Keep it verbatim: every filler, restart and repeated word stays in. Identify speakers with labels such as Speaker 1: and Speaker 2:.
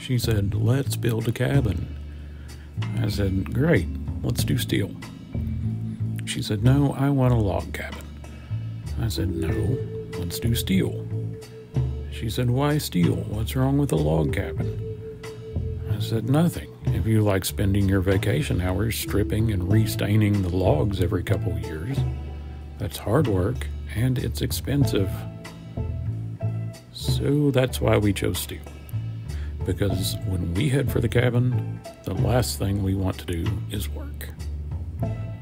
Speaker 1: She said, "Let's build a cabin." I said, "Great, let's do steel." She said, "No, I want a log cabin." I said, "No, let's do steel." She said, "Why steel? What's wrong with a log cabin?" I said, "Nothing. If you like spending your vacation hours stripping and restaining the logs every couple of years, that's hard work and it's expensive." So that's why we chose steel. Because when we head for the cabin, the last thing we want to do is work.